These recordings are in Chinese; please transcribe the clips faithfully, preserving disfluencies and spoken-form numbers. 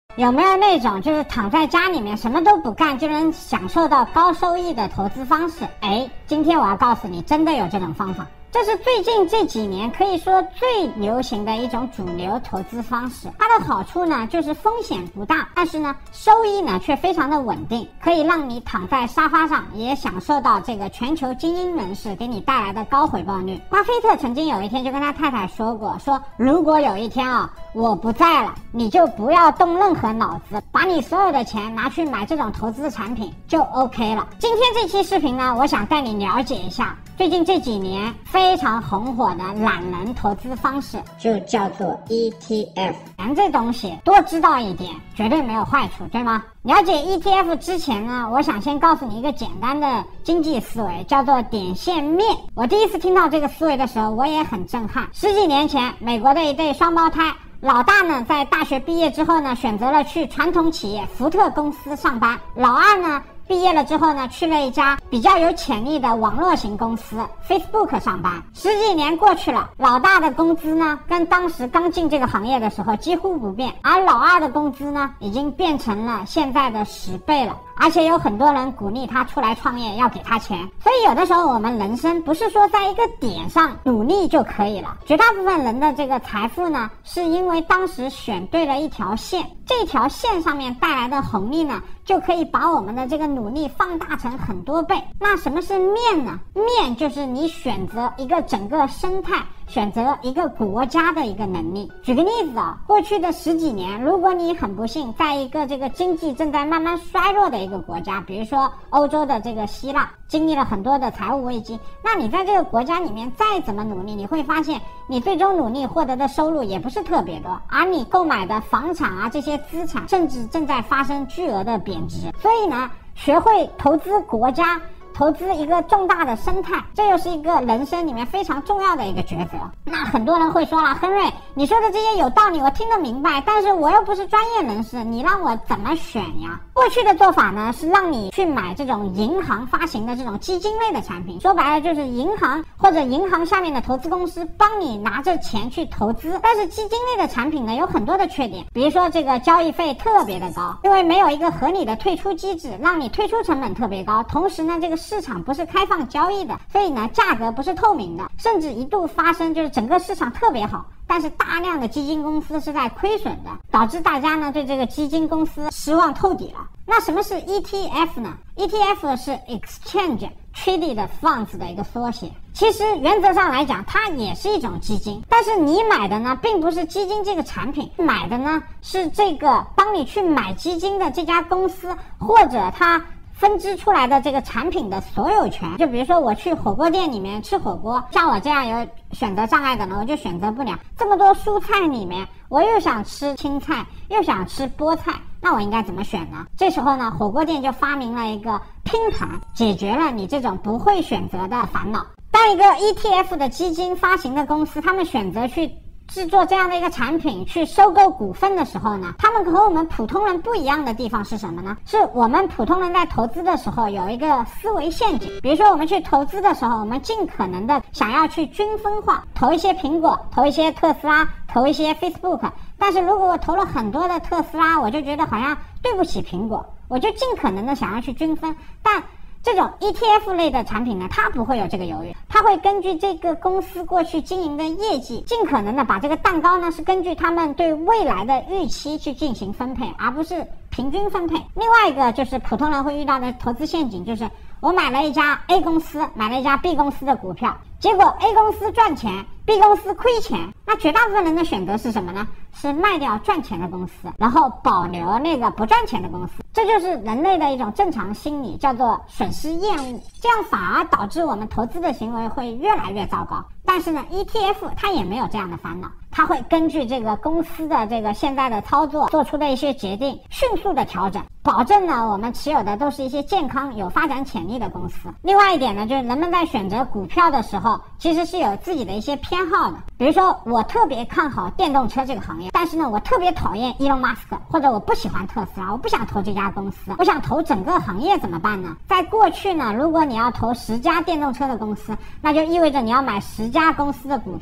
有没有那种就是躺在家里面什么都不干就能享受到高收益的投资方式？哎，今天我要告诉你，真的有这种方法。这是最近这几年可以说最流行的一种主流投资方式。它的好处呢，就是风险不大，但是呢，收益呢却非常的稳定，可以让你躺在沙发上也享受到这个全球精英人士给你带来的高回报率。巴菲特曾经有一天就跟他太太说过，说如果有一天啊我不在了，你就不要动任何脑子，把你所有的钱拿去买这种投资产品就 OK 了。今天这期视频呢，我想带你了解一下最近这几年非常红火的懒人投资方式，就叫做 E T F。 咱这东西多知道一点绝对没有坏处，对吗？了解 E T F 之前呢，我想先告诉你一个简单的经济思维，叫做点线面。我第一次听到这个思维的时候，我也很震撼。十几年前，美国的一对双胞胎，老大呢在大学毕业之后呢，选择了去传统企业福特公司上班，老二呢毕业了之后呢，去了一家比较有潜力的网络型公司 Facebook 上班。十几年过去了，老大的工资呢跟当时刚进这个行业的时候几乎不变，而老二的工资呢已经变成了现在的十倍了。而且有很多人鼓励他出来创业，要给他钱。所以有的时候我们人生不是说在一个点上努力就可以了，绝大部分人的这个财富呢，是因为当时选对了一条线，这条线上面带来的红利呢，就可以把我们的这个努力放大成很多倍。那什么是面呢？面就是你选择一个整个生态，选择一个国家的一个能力。举个例子啊，过去的十几年，如果你很不幸在一个这个经济正在慢慢衰弱的一个国家，比如说欧洲的这个希腊，经历了很多的财务危机，那你在这个国家里面再怎么努力，你会发现你最终努力获得的收入也不是特别多，而你购买的房产啊这些资产甚至正在发生巨额的贬值。所以呢，学会投资国家，投资一个重大的生态，这又是一个人生里面非常重要的一个抉择。那很多人会说了，亨瑞，你说的这些有道理，我听得明白，但是我又不是专业人士，你让我怎么选呀？过去的做法呢，是让你去买这种银行发行的这种基金类的产品，说白了就是银行或者银行下面的投资公司帮你拿着钱去投资。但是基金类的产品呢，有很多的缺点，比如说这个交易费特别的高，因为没有一个合理的退出机制，让你退出成本特别高，同时呢，这个市场不是开放交易的，所以呢价格不是透明的，甚至一度发生就是整个市场特别好，但是大量的基金公司是在亏损的，导致大家呢对这个基金公司失望透底了。那什么是 E T F 呢？ E T F 是 Exchange Traded Funds 的一个缩写。其实原则上来讲，它也是一种基金，但是你买的呢并不是基金这个产品，买的呢是这个帮你去买基金的这家公司，或者它分支出来的这个产品的所有权。就比如说我去火锅店里面吃火锅，像我这样有选择障碍的呢，我就选择不了。这么多蔬菜里面，我又想吃青菜，又想吃菠菜，那我应该怎么选呢？这时候呢，火锅店就发明了一个拼盘，解决了你这种不会选择的烦恼。当一个 E T F 的基金发行的公司，他们选择去制作这样的一个产品去收购股份的时候呢，他们和我们普通人不一样的地方是什么呢？是我们普通人在投资的时候有一个思维陷阱。比如说我们去投资的时候，我们尽可能的想要去均分化，投一些苹果，投一些特斯拉，投一些 Facebook。 但是如果我投了很多的特斯拉，我就觉得好像对不起苹果，我就尽可能的想要去均分。但这种 E T F 类的产品呢，它不会有这个犹豫，它会根据这个公司过去经营的业绩，尽可能的把这个蛋糕呢是根据他们对未来的预期去进行分配，而不是平均分配。另外一个就是普通人会遇到的投资陷阱，就是我买了一家 A 公司，买了一家 B 公司的股票，结果 A 公司赚钱， B 公司亏钱，那绝大部分人的选择是什么呢？是卖掉赚钱的公司，然后保留那个不赚钱的公司。这就是人类的一种正常心理，叫做损失厌恶，这样反而导致我们投资的行为会越来越糟糕。但是呢 E T F 它也没有这样的烦恼，它会根据这个公司的这个现在的操作做出的一些决定，迅速的调整，保证呢我们持有的都是一些健康有发展潜力的公司。另外一点呢，就是人们在选择股票的时候其实是有自己的一些偏好的。比如说我特别看好电动车这个行业，但是呢我特别讨厌 Elon Musk， 或者我不喜欢特斯拉，我不想投这家公司，我想投整个行业，怎么办呢？在过去呢，如果你要投十家电动车的公司，那就意味着你要买十家公司的股票，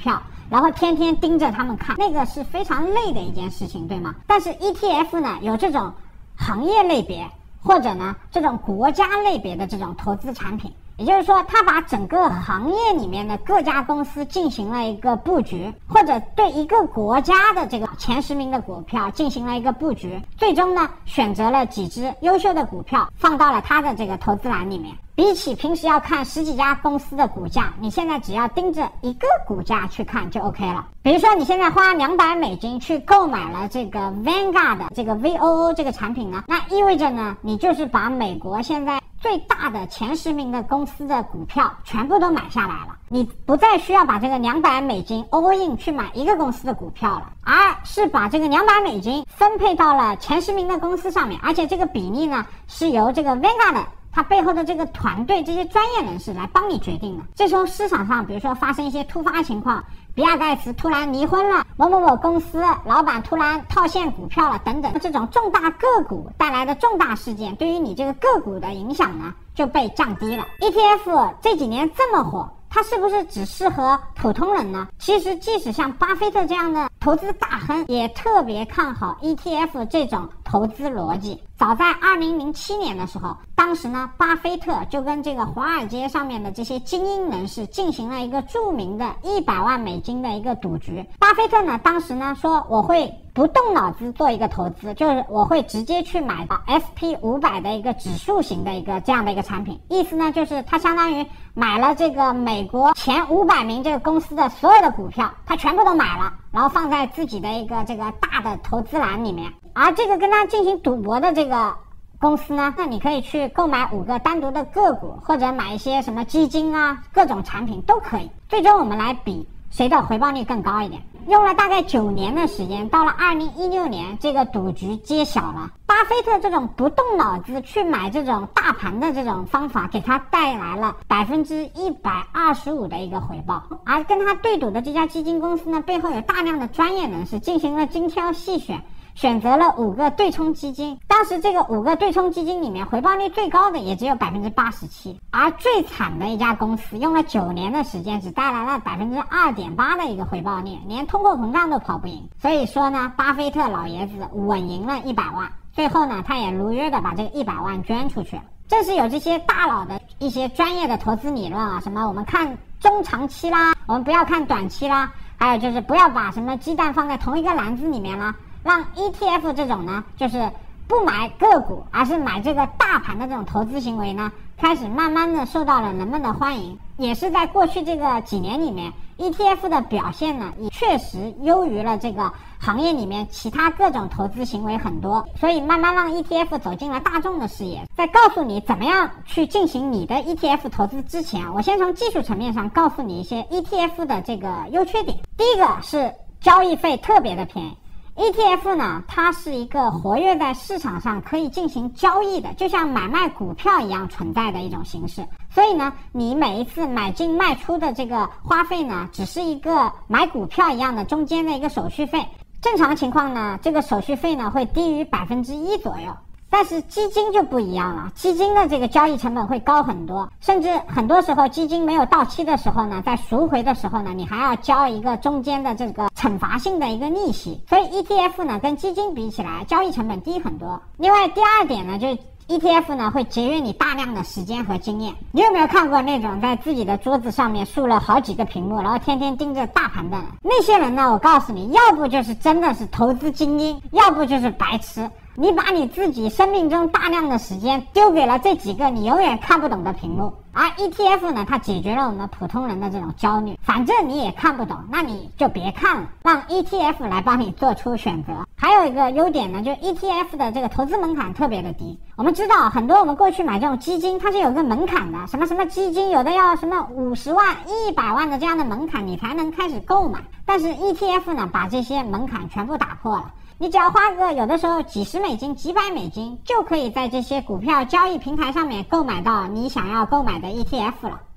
然后天天盯着他们看，那个是非常累的一件事情，对吗？但是 E T F 呢，有这种行业类别或者呢这种国家类别的这种投资产品，也就是说它把整个行业里面的各家公司进行了一个布局，或者对一个国家的这个前十名的股票进行了一个布局，最终呢选择了几只优秀的股票放到了它的这个投资栏里面。比起平时要看十几家公司的股价，你现在只要盯着一个股价去看就 OK 了。比如说你现在花两百美金去购买了这个 Vanguard 的这个 V O O 这个产品呢，那意味着呢你就是把美国现在最大的前十名的公司的股票全部都买下来了，你不再需要把这个两百美金 all in 去买一个公司的股票了，而是把这个两百美金分配到了前十名的公司上面，而且这个比例呢是由这个 Vanguard 它背后的这个团队这些专业人士来帮你决定的。这时候市场上比如说发生一些突发情况，比尔盖茨突然离婚了，某某某公司老板突然套现股票了等等，这种重大个股带来的重大事件对于你这个个股的影响呢就被降低了。 E T F 这几年这么火，它是不是只适合普通人呢？其实即使像巴菲特这样的投资大亨也特别看好 E T F 这种投资逻辑。早在二零零七年的时候，当时呢巴菲特就跟这个华尔街上面的这些精英人士进行了一个著名的一百万美金的一个赌局。巴菲特呢当时呢说，我会不动脑子做一个投资，就是我会直接去买到 S P 五百 的一个指数型的一个这样的一个产品，意思呢就是他相当于买了这个美国前五百名这个公司的所有的股票，他全部都买了，然后放在自己的一个这个大的投资栏里面。而这个跟他进行赌博的这个公司呢，那你可以去购买五个单独的个股，或者买一些什么基金啊，各种产品都可以。最终我们来比谁的回报率更高一点。用了大概九年的时间，到了二零一六年，这个赌局揭晓了。巴菲特这种不动脑子去买这种大盘的这种方法，给他带来了百分之一百二十五的一个回报。而跟他对赌的这家基金公司呢，背后有大量的专业人士进行了精挑细选，选择了五个对冲基金。当时这个五个对冲基金里面回报率最高的也只有 百分之八十七， 而最惨的一家公司用了九年的时间只带来了 百分之二点八 的一个回报率，连通货膨胀都跑不赢。所以说呢，巴菲特老爷子稳赢了一百万，最后呢他也如约的把这个一百万捐出去了。正是有这些大佬的一些专业的投资理论啊，什么我们看中长期啦，我们不要看短期啦，还有就是不要把什么鸡蛋放在同一个篮子里面啦，让 E T F 这种呢就是不买个股而是买这个大盘的这种投资行为呢，开始慢慢的受到了人们的欢迎。也是在过去这个几年里面， E T F 的表现呢也确实优于了这个行业里面其他各种投资行为很多，所以慢慢让 E T F 走进了大众的视野。在告诉你怎么样去进行你的 E T F 投资之前，我先从技术层面上告诉你一些 E T F 的这个优缺点。第一个是交易费特别的便宜。E T F 呢，它是一个活跃在市场上可以进行交易的，就像买卖股票一样存在的一种形式。所以呢，你每一次买进卖出的这个花费呢，只是一个买股票一样的中间的一个手续费。正常情况呢，这个手续费呢会低于百分之一左右。但是基金就不一样了，基金的这个交易成本会高很多，甚至很多时候基金没有到期的时候呢，在赎回的时候呢，你还要交一个中间的这个惩罚性的一个利息。所以 E T F 呢跟基金比起来，交易成本低很多。另外第二点呢，就是 E T F 呢会节约你大量的时间和经验。你有没有看过那种在自己的桌子上面竖了好几个屏幕，然后天天盯着大盘的人？那些人呢，我告诉你，要不就是真的是投资精英，要不就是白痴。你把你自己生命中大量的时间丢给了这几个你永远看不懂的屏幕。而 E T F 呢，它解决了我们普通人的这种焦虑，反正你也看不懂，那你就别看了，让 E T F 来帮你做出选择。还有一个优点呢，就是 E T F 的这个投资门槛特别的低。我们知道很多我们过去买这种基金，它是有个门槛的，什么什么基金有的要什么五十万、一百万的这样的门槛，你才能开始购买。但是 E T F 呢，把这些门槛全部打破了。你只要花个有的时候几十美金、几百美金，就可以在这些股票交易平台上面购买到你想要购买的 E T F 了。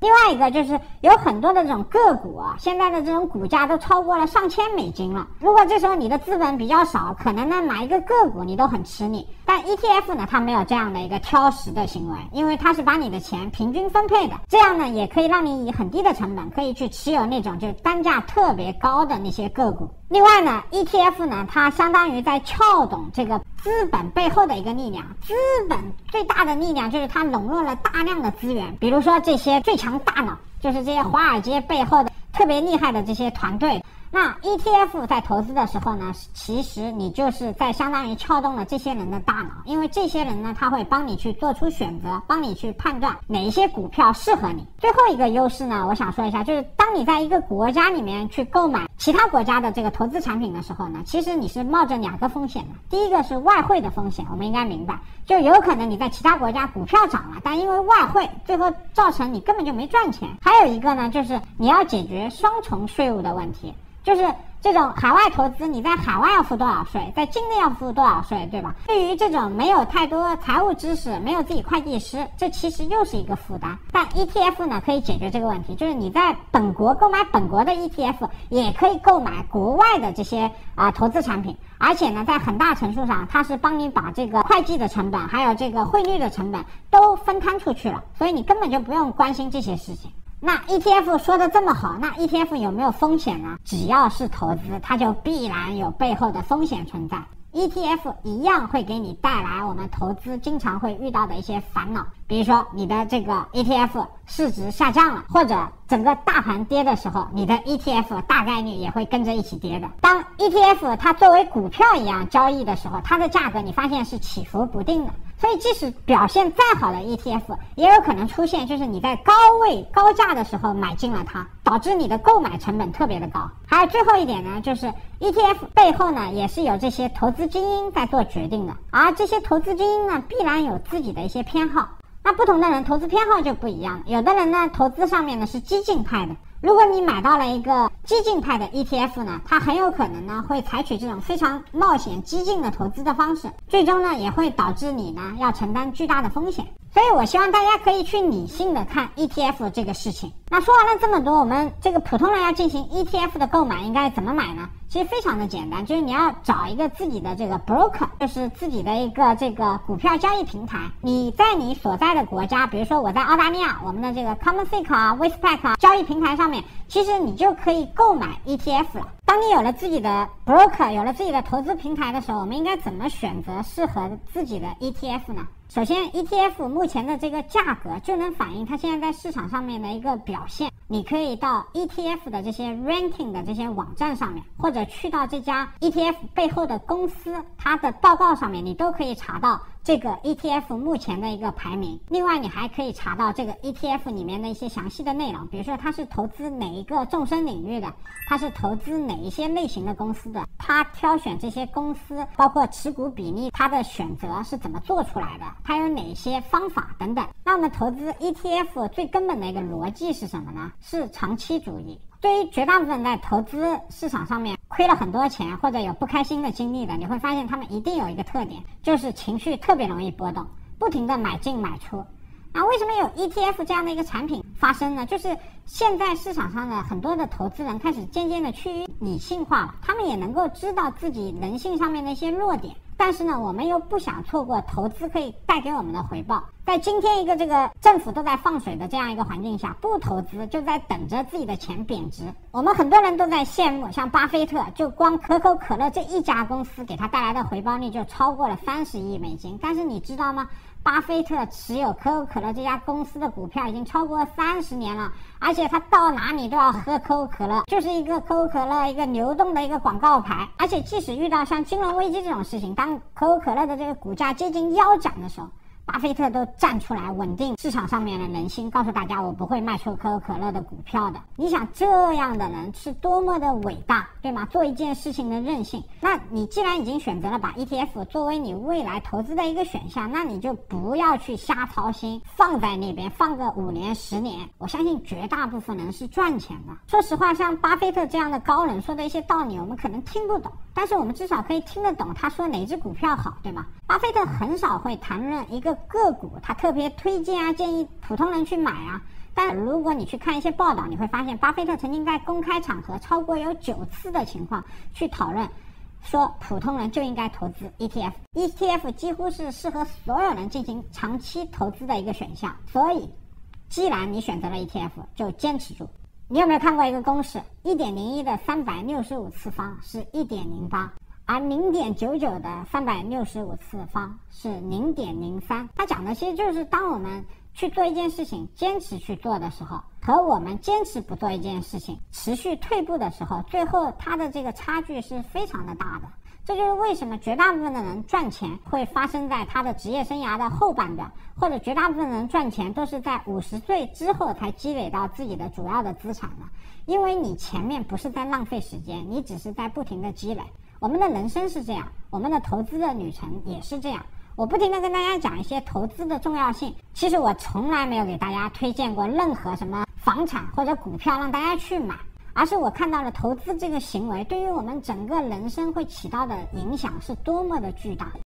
另外一个就是有很多的这种个股啊，现在的这种股价都超过了上千美金了。如果这时候你的资本比较少，可能呢买一个个股你都很吃力。但 E T F 呢，它没有这样的一个挑食的行为，因为它是把你的钱平均分配的，这样呢也可以让你以很低的成本可以去持有那种就单价特别高的那些个股。另外呢 E T F 呢，它相当于在撬动这个资本背后的一个力量。资本最大的力量就是它笼络了大量的资源，比如说这些最强大脑，就是这些华尔街背后的特别厉害的这些团队。那 E T F 在投资的时候呢，其实你就是在相当于撬动了这些人的大脑，因为这些人呢，他会帮你去做出选择，帮你去判断哪一些股票适合你。最后一个优势呢，我想说一下，就是当你在一个国家里面去购买其他国家的这个投资产品的时候呢，其实你是冒着两个风险的。第一个是外汇的风险，我们应该明白，就有可能你在其他国家股票涨了，但因为外汇最后造成你根本就没赚钱。还有一个呢，就是你要解决双重税务的问题。就是这种海外投资，你在海外要付多少税，在境内要付多少税，对吧？对于这种没有太多财务知识，没有自己会计师，这其实又是一个负担。但 E T F 呢，可以解决这个问题，就是你在本国购买本国的 E T F， 也可以购买国外的这些啊、呃、投资产品，而且呢，在很大程度上，它是帮你把这个会计的成本，还有这个汇率的成本都分摊出去了，所以你根本就不用关心这些事情。那 E T F 说的这么好，那 E T F 有没有风险呢？只要是投资，它就必然有背后的风险存在。E T F 一样会给你带来我们投资经常会遇到的一些烦恼，比如说你的这个 E T F 市值下降了，或者整个大盘跌的时候，你的 E T F 大概率也会跟着一起跌的。当 E T F 它作为股票一样交易的时候，它的价格你发现是起伏不定的，所以即使表现再好的 E T F 也有可能出现就是你在高位高价的时候买进了它，导致你的购买成本特别的高。还有最后一点呢，就是 E T F 背后呢也是有这些投资精英在做决定的，而这些投资精英呢必然有自己的一些偏好。那不同的人投资偏好就不一样，有的人呢投资上面呢是激进派的，如果你买到了一个激进派的 E T F 呢，它很有可能呢会采取这种非常冒险激进的投资的方式，最终呢也会导致你呢要承担巨大的风险。所以我希望大家可以去理性的看 E T F 这个事情。那说完了这么多，我们这个普通人要进行 E T F 的购买应该怎么买呢？其实非常的简单，就是你要找一个自己的这个 broker， 就是自己的一个这个股票交易平台。你在你所在的国家，比如说我在澳大利亚，我们的这个 CommonSeek 啊 Westpac 啊交易平台上面，其实你就可以购买 E T F 了。当你有了自己的 broker， 有了自己的投资平台的时候，我们应该怎么选择适合自己的 E T F 呢？首先 E T F 目前的这个价格就能反映它现在在市场上面的一个表现。你可以到 E T F 的这些 ranking 的这些网站上面，或者去到这家 E T F 背后的公司它的报告上面，你都可以查到这个 E T F 目前的一个排名。另外你还可以查到这个 E T F 里面的一些详细的内容，比如说它是投资哪一个纵深领域的，它是投资哪一些类型的公司的，它挑选这些公司包括持股比例，它的选择是怎么做出来的，它有哪些方法等等。那我们投资 E T F 最根本的一个逻辑是什么呢？是长期主义。对于绝大部分在投资市场上面亏了很多钱或者有不开心的经历的，你会发现他们一定有一个特点，就是情绪特别容易波动，不停的买进买出。那为什么有 E T F 这样的一个产品发生呢？就是现在市场上的很多的投资人开始渐渐的趋于理性化了，他们也能够知道自己人性上面的一些弱点，但是呢，我们又不想错过投资可以带给我们的回报。在今天一个这个政府都在放水的这样一个环境下，不投资就在等着自己的钱贬值。我们很多人都在羡慕，像巴菲特，就光可口可乐这一家公司给他带来的回报率就超过了三十亿美金。但是你知道吗？巴菲特持有可口可乐这家公司的股票已经超过三十年了，而且他到哪里都要喝可口可乐，就是一个可口可乐一个流动的一个广告牌。而且即使遇到像金融危机这种事情，当可口可乐的这个股价接近腰斩的时候，巴菲特都站出来稳定市场上面的人心，告诉大家我不会卖出可口可乐的股票的。你想这样的人是多么的伟大，对吗？做一件事情的韧性。那你既然已经选择了把 E T F 作为你未来投资的一个选项，那你就不要去瞎操心，放在那边放个五年十年，我相信绝大部分人是赚钱的。说实话，像巴菲特这样的高人说的一些道理我们可能听不懂， 但是我们至少可以听得懂他说哪只股票好，对吗？巴菲特很少会谈论一个个股，他特别推荐啊，建议普通人去买啊。但如果你去看一些报道，你会发现巴菲特曾经在公开场合超过有九次的情况去讨论说普通人就应该投资 E T F，E T F 几乎是适合所有人进行长期投资的一个选项。所以既然你选择了 E T F， 就坚持住。你有没有看过一个公式？ 一点零一 的三百六十五次方是 一点零八， 而 零点九九 的三百六十五次方是 零点零三。 它讲的其实就是当我们去做一件事情坚持去做的时候，和我们坚持不做一件事情持续退步的时候，最后它的这个差距是非常的大的。这就是为什么绝大部分的人赚钱会发生在他的职业生涯的后半段，或者绝大部分人赚钱都是在五十岁之后才积累到自己的主要的资产的。因为你前面不是在浪费时间，你只是在不停的积累。我们的人生是这样，我们的投资的旅程也是这样。我不停的跟大家讲一些投资的重要性，其实我从来没有给大家推荐过任何什么房产或者股票让大家去买，而是我看到了投资这个行为对于我们整个人生会起到的影响是多么的巨大。